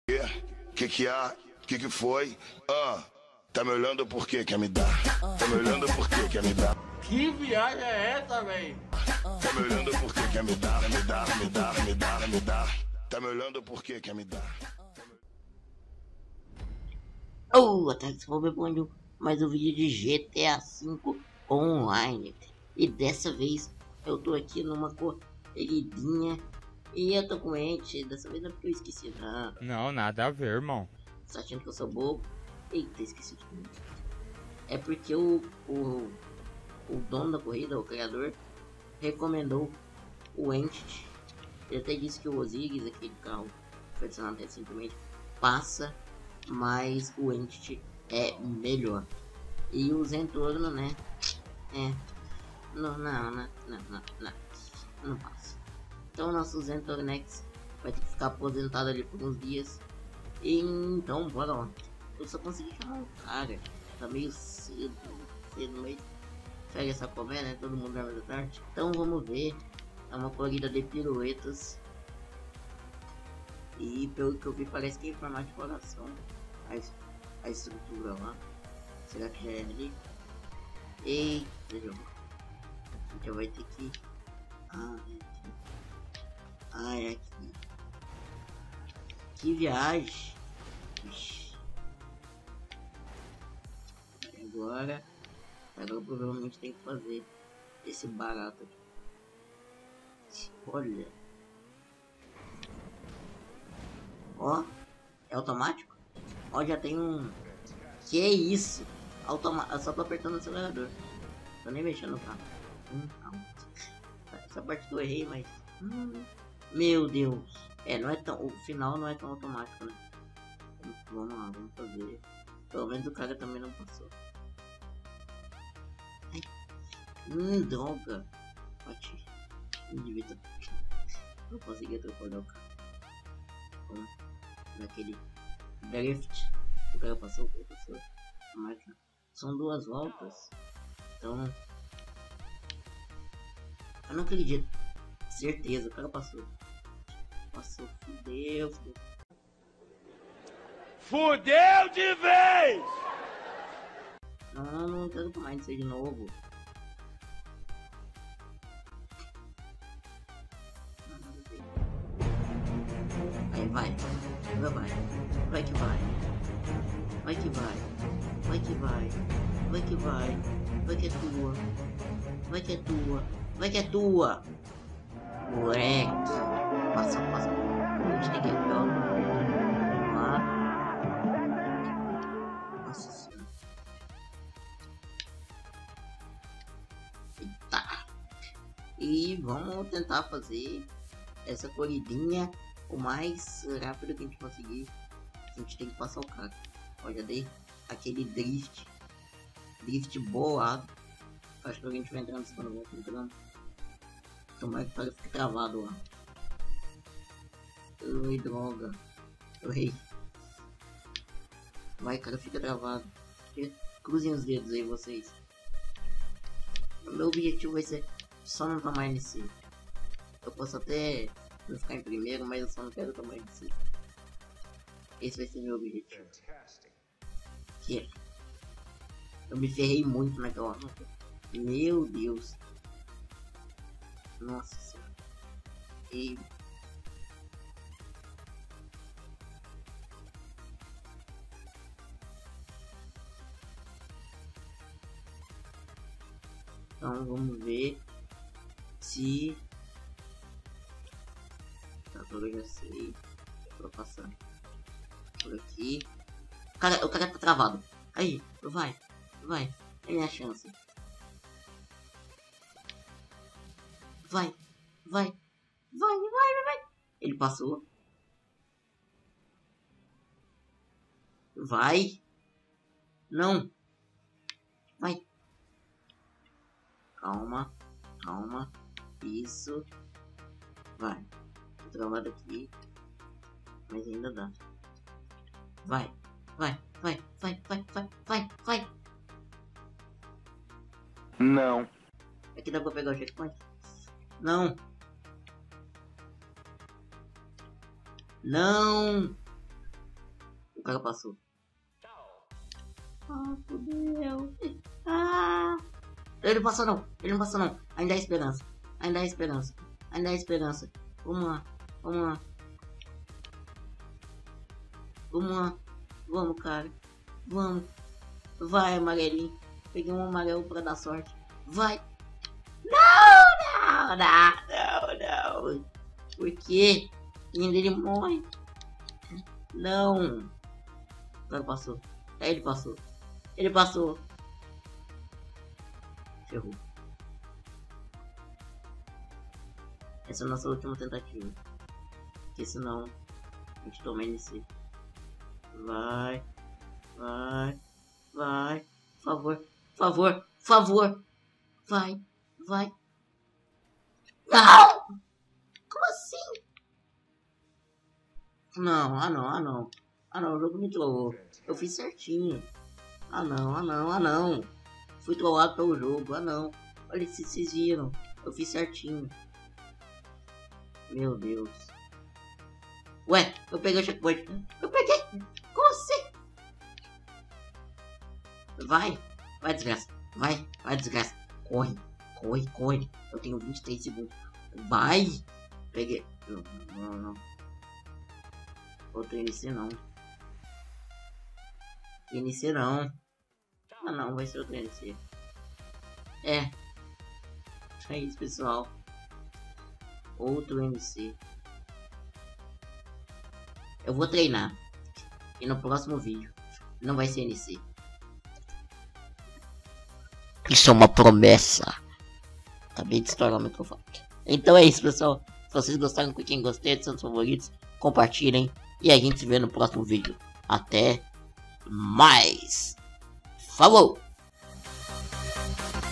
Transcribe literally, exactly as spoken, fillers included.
Que que há? Que que foi? Ah, tá me olhando por quê? Quer me dar? Tá me olhando por quê? Quer me dar? Que viagem é essa, véi? Tá me olhando por quê? Quer me dar? Me dar, me dar, me dar, me dar. Tá me olhando por quê? Quer me dar? Oh, até que vou ver mais um vídeo de G T A cinco online. E dessa vez eu tô aqui numa corridinha e eu tô com ente. Dessa vez não é porque eu esqueci nada. Não, nada a ver, irmão. Você tá achando que eu sou bobo? Eita, esqueci de tudo. É porque o, o, o dono da corrida, o criador, recomendou o Entity. Ele até disse que o Osiris, aquele carro foi adicionado recentemente, passa, mas o Entity é melhor. E o Zentorno, né? É. Não, não, não, não, não, não, não passa. Então o nosso Zentornex vai ter que ficar aposentado ali por uns dias. E, então, bora lá. Eu só consegui chamar um cara. Tá meio cedo, cedo, mas pega essa comédia, né? Todo mundo dorme da tarde. Então vamos ver. É uma corrida de piruetas. E pelo que eu vi, parece que é em formato de coração. A, a estrutura lá. Será que já é ali? Eita, jogo. A gente já vai ter que. Ah, é aqui. Ah, é aqui. Que viagem. Ixi. Agora. Agora provavelmente tem que fazer esse barato aqui. Olha. Ó. É automático? Ó, já tem um. Que é isso? Automa... Eu só tô apertando o acelerador. Tô nem mexendo no carro. Hum, calma. Essa parte eu errei, mas. Hum, meu Deus. É, não é tão. O final não é tão automático, né? Vamos lá, vamos fazer. Pelo menos o cara também não passou. Ai. Hum, droga. Bati. Não devia ter. Não consegui atropelar o cara. Vamos. Naquele drift. O cara passou, o cara passou. A máquina. São duas voltas. Então. Eu não acredito. Certeza, o cara passou. Passou, fudeu, fudeu. Fudeu de vez! Não, não, não quero tomar isso aí de novo. Aí vai, vai, vai, vai que vai, vai que vai, vai que vai, vai que vai, vai que é tua, vai que é tua, vai que é tua, moleque, passa, passa, a gente tem que ir aqui, ó, lá, nossa senhora, eita, e vamos tentar fazer essa corridinha o mais rápido que a gente conseguir. A gente tem que passar o cara. Olha, dei aquele drift. Drift boado. Acho que a gente vai entrar no segundo volta entrando. Tomara que o cara fique travado lá. Ui, droga. Ui. Vai, cara, fica travado. Cruzem os dedos aí, vocês. O meu objetivo vai ser só não tomar N C. Eu posso até não ficar em primeiro, mas eu só não quero tomar N C. Esse vai ser meu objetivo. Que eu me ferrei muito naquela nota. Meu Deus. Nossa senhora. E... Então vamos ver se... Tá, eu já sei. Vou passar por aqui. O cara, o cara tá travado. Aí, vai, vai. É minha chance. Vai, vai, vai, vai, vai, vai. Ele passou. Vai. Não. Vai. Calma, calma. Isso. Vai. Tô travado aqui. Mas ainda dá. Vai, vai, vai, vai, vai, vai, vai, vai. Não. Aqui dá pra pegar o checkpoint? Não. Não. O cara passou. Ah, fudeu. Ah. Ele não passou não. Ele não passou não. Ainda há esperança. Ainda há esperança. Ainda há esperança. Vamos lá. Vamos lá. Vamos lá. Vamos, cara. Vamos. Vai, amarelinho. Peguei um amarelo pra dar sorte. Vai. Não, não, não, não, não. Por quê? Ainda ele morre. Não. Agora passou. Aí ele passou. Ele passou. Ferrou. Essa é a nossa última tentativa. Porque senão a gente toma N C. Vai. Vai. Vai. Por favor. Por favor. Por favor. Vai. Vai. Não! Como assim? Não, ah não, ah não. Ah não, o jogo me trollou. Eu fiz certinho. Ah não, ah não, ah não. Fui trollado pelo jogo, ah não. Olha se vocês viram. Eu fiz certinho. Meu Deus. Ué, eu peguei o checkpoint. Eu peguei. Como assim? Vai. Vai, desgraça. Vai, vai, desgraça. Corre, corre, corre. Eu tenho vinte e três segundos. Vai. Peguei. Não, não, não. Outro N C não. N C não. Ah não, vai ser outro N C. É. É isso, pessoal. Outro N C. Eu vou treinar. E no próximo vídeo não vai ser N C. Isso é uma promessa. Acabei de estourar o microfone. Então é isso, pessoal. Se vocês gostaram, cliquem em gostei, de seus favoritos, compartilhem. E a gente se vê no próximo vídeo. Até mais. Falou!